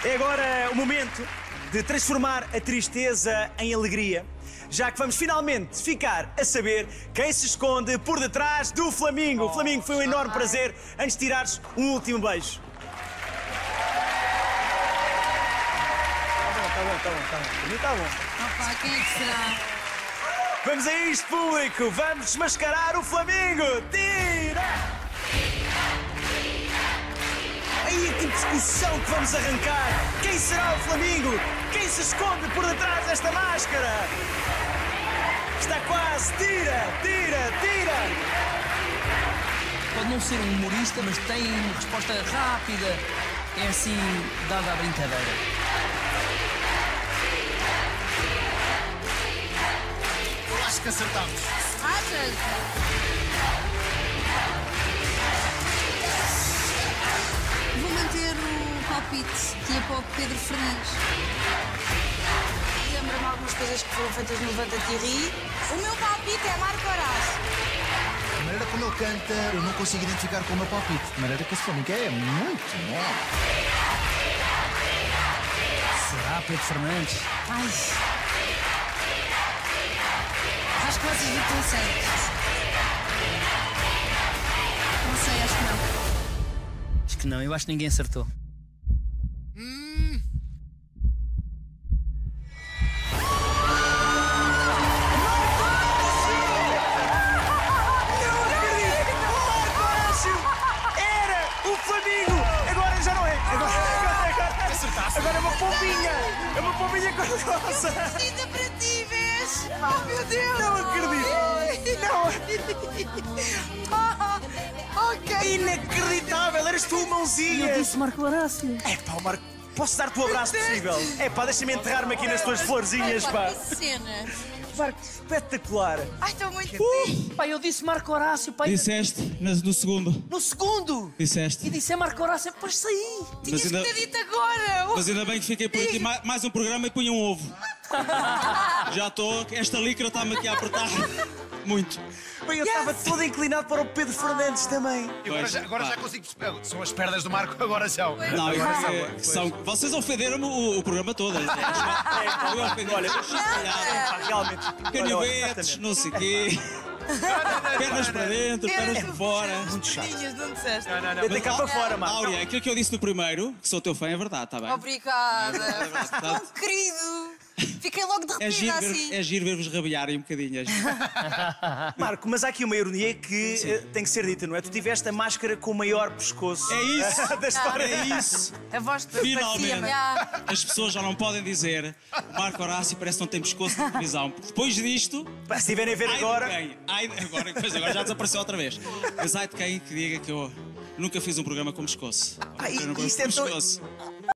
É agora o momento de transformar a tristeza em alegria, já que vamos finalmente ficar a saber quem se esconde por detrás do Flamingo. Flamingo, foi um enorme prazer antes de tirares um último beijo. Tá bom. Para mim tá bom. Opa, quem é que será? Vamos a isto, público. Vamos desmascarar o Flamingo. Tira! Aí que discussão que vamos arrancar. Quem será o Flamingo? Quem se esconde por detrás desta máscara? Está quase. Tira! Pode não ser um humorista, mas tem uma resposta rápida. É assim, dada a brincadeira. Eu acho que acertamos. Achas? Vou manter o palpite que é para o Pedro Fernandes. Lembra-me algumas coisas que foram feitas no Levanta-te e Ri. O meu palpite é Marco Horácio. A maneira como ele canta, eu não consigo identificar com o meu palpite. A maneira que esse Flamingo é muito bom. Será Pedro Fernandes? Ai. Acho que vocês não estão certos. Não sei, acho que não. Acho que não, eu acho que ninguém acertou. Agora é uma pombinha! É uma pombinha cor-de-rosa! Linda para ti, vês? Oh, meu Deus! Não acredito! Não! Ok. Inacreditável! Eras tu, mãozinha! Eu disse Marco Horácio. É pá, Marco, posso dar-te o abraço possível? É pá, deixa-me enterrar-me aqui nas tuas florzinhas, pá! Que cena! Marco, espetacular! Ai, estou muito Pai, eu disse Marco Horácio, pai. Disseste no segundo. No segundo! Disseste. E disse é Marco Horácio, depois saí. Tinhas que ainda- ter dito agora. Mas ainda bem que fiquei por aqui mais um programa e punha um ovo. Já estou, esta licra está-me aqui a apertar muito. Bem, eu estava todo inclinado para o Pedro Fernandes também. Agora já consigo perceber. São as pernas do Marco, agora são. Não, vocês ofenderam-me o programa todo. Olha, realmente. Canivetes, não sei o quê. Pernas para dentro, pernas por fora. Muito chato. Não disseste? Eu tenho cá para fora, Marco. Áurea, aquilo que eu disse no primeiro, que sou teu fã, é verdade, está bem? Obrigada. verdade. Tão querido. Fiquei logo derretida assim. É giro ver-vos rabiarem um bocadinho. Marco, mas há aqui uma ironia que tem que ser dita, não é? Tu tiveste a máscara com o maior pescoço É isso! da história. É isso! A voz de Finalmente, as pessoas já não podem dizer o Marco Horácio parece que não tem pescoço na televisão. Porque depois disto, Pá, se estiverem a ver agora. agora já desapareceu outra vez. Mas ai de quem que diga que eu nunca fiz um programa com pescoço. Pá, Eu não isto é com tão- pescoço.